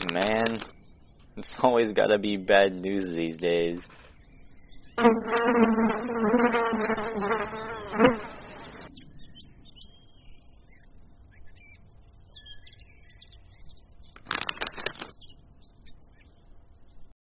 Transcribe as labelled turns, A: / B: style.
A: Man, it's always gotta be bad news these days.